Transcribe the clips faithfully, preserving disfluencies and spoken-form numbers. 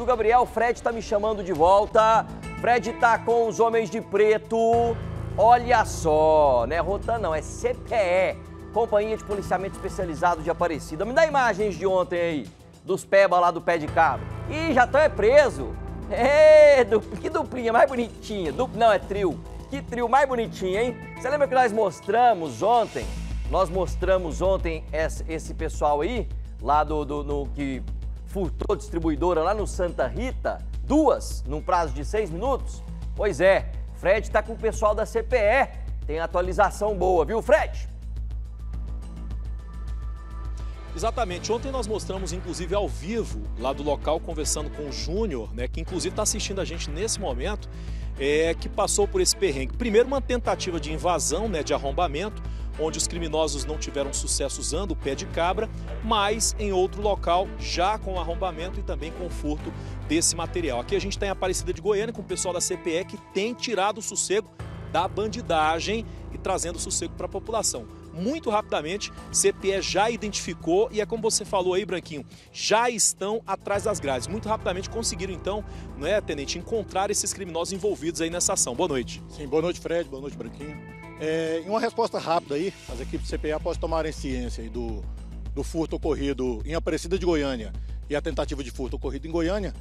do Gabriel. Fred tá me chamando de volta. Fred tá com os homens de preto. Olha só, não é Rotan não, é C P E, Companhia de Policiamento Especializado de Aparecida. Me dá imagens de ontem aí, dos peba lá do pé de cabra. Ih, já estão é preso. É, du... que duplinha mais bonitinha. Du... Não, é trio. Que trio mais bonitinho, hein? Você lembra que nós mostramos ontem? Nós mostramos ontem esse, esse pessoal aí, lá do, do no, que furtou distribuidora lá no Santa Rita, duas, num prazo de seis minutos? Pois é, Fred tá com o pessoal da C P E. Tem atualização boa, viu, Fred? Exatamente. Ontem nós mostramos, inclusive, ao vivo, lá do local, conversando com o Júnior, né, que inclusive está assistindo a gente nesse momento, é, que passou por esse perrengue. Primeiro, uma tentativa de invasão, né, de arrombamento, onde os criminosos não tiveram sucesso usando o pé de cabra, mas em outro local, já com arrombamento e também com furto desse material. Aqui a gente está em Aparecida de Goiânia, com o pessoal da C P E, que tem tirado o sossego da bandidagem e trazendo sossego para a população. Muito rapidamente, C P E já identificou e é como você falou aí, Branquinho, já estão atrás das grades. Muito rapidamente conseguiram então, não é, Tenente, encontrar esses criminosos envolvidos aí nessa ação. Boa noite. Sim, boa noite, Fred, boa noite, Branquinho. É, em uma resposta rápida aí, as equipes do C P E, após tomarem ciência aí do, do furto ocorrido em Aparecida de Goiânia e a tentativa de furto ocorrido em Goiânia,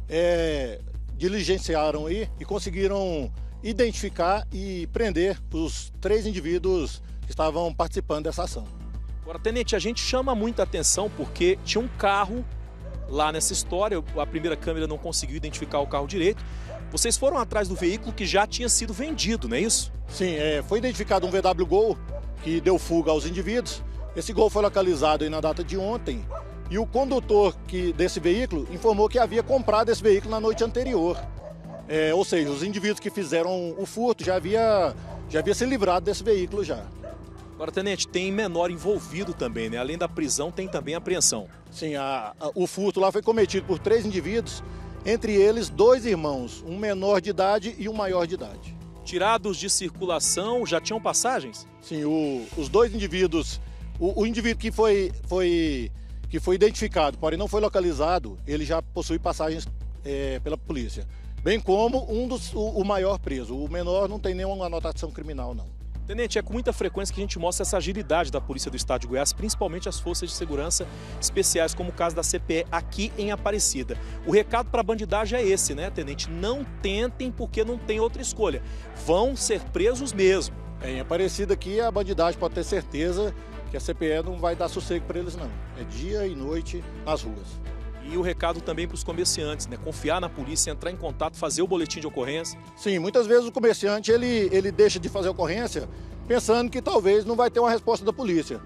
é, diligenciaram aí e conseguiram identificar e prender os três indivíduos que estavam participando dessa ação. Agora, Tenente, a gente chama muita atenção porque tinha um carro lá nessa história, a primeira câmera não conseguiu identificar o carro direito. Vocês foram atrás do veículo que já tinha sido vendido, não é isso? Sim, é, foi identificado um V W Gol que deu fuga aos indivíduos. Esse Gol foi localizado aí na data de ontem e o condutor que, desse veículo informou que havia comprado esse veículo na noite anterior. É, ou seja, os indivíduos que fizeram o furto já havia, já havia se livrado desse veículo já. Agora, Tenente, tem menor envolvido também, né? Além da prisão, tem também a apreensão. Sim, a, a, o furto lá foi cometido por três indivíduos, entre eles dois irmãos, um menor de idade e um maior de idade. Tirados de circulação, já tinham passagens? Sim, o, os dois indivíduos, o, o indivíduo que foi, foi, que foi identificado, porém não foi localizado, ele já possui passagens é, pela polícia. Bem como um dos, o, o maior preso. O menor não tem nenhuma anotação criminal, não. Tenente, é com muita frequência que a gente mostra essa agilidade da Polícia do Estado de Goiás, principalmente as forças de segurança especiais, como o caso da C P E aqui em Aparecida. O recado para a bandidagem é esse, né, Tenente? Não tentem porque não tem outra escolha. Vão ser presos mesmo. É, em Aparecida aqui, a bandidagem pode ter certeza que a C P E não vai dar sossego para eles, não. É dia e noite nas ruas. E o recado também para os comerciantes, né? Confiar na polícia, entrar em contato, fazer o boletim de ocorrência. Sim, muitas vezes o comerciante ele, ele deixa de fazer a ocorrência pensando que talvez não vai ter uma resposta da polícia.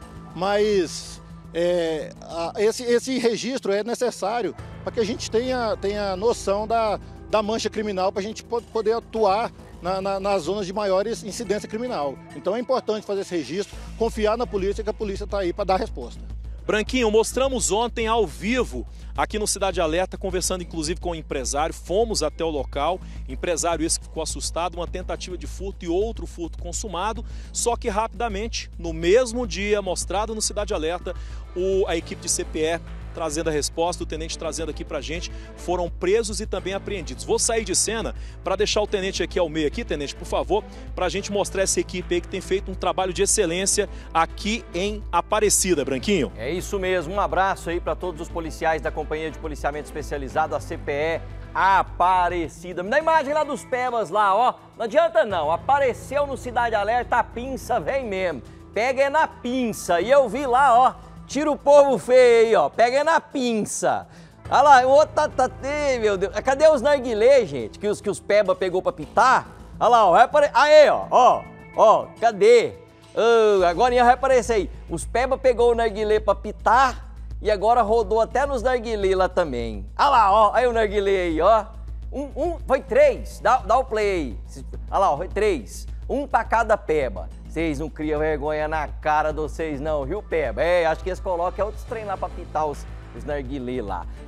Mas é, a, esse, esse registro é necessário para que a gente tenha, tenha noção da, da mancha criminal, para a gente poder atuar na, na, nas zonas de maiores incidência criminal. Então é importante fazer esse registro, confiar na polícia, que a polícia está aí para dar resposta. Branquinho, mostramos ontem ao vivo aqui no Cidade Alerta, conversando inclusive com o empresário, fomos até o local, empresário esse que ficou assustado, uma tentativa de furto e outro furto consumado, só que rapidamente, no mesmo dia, mostrado no Cidade Alerta, o, a equipe de C P E trazendo a resposta, o tenente trazendo aqui pra gente, foram presos e também apreendidos. Vou sair de cena para deixar o tenente aqui ao meio aqui, tenente, por favor, pra gente mostrar essa equipe aí que tem feito um trabalho de excelência aqui em Aparecida, Branquinho. É isso mesmo, um abraço aí para todos os policiais da Companhia de Policiamento Especializado, a C P E Aparecida. Me dá a imagem lá dos pebas lá, ó. Não adianta não, apareceu no Cidade Alerta, a pinça vem mesmo. Pega é na pinça, e eu vi lá, ó. Tira o povo feio aí, ó. Pega na pinça. Olha lá, o outro tá, tá, meu Deus. Cadê os narguilé, gente? Que os, que os peba pegou pra pitar? Olha lá, ó. Vai apare... Aí, ó. Ó, ó. Cadê? Oh, agora vai aparecer aí. Os peba pegou o narguilé pra pitar e agora rodou até nos narguilé lá também. Olha lá, ó. Aí o narguilé aí, ó. Um, um, foi três. Dá, dá o play. Olha lá, ó. Foi três. Um pra cada peba. Vocês não criam vergonha na cara de vocês não, viu, peba? É, acho que eles colocam outros trem lá pra pitar os, os narguilé lá.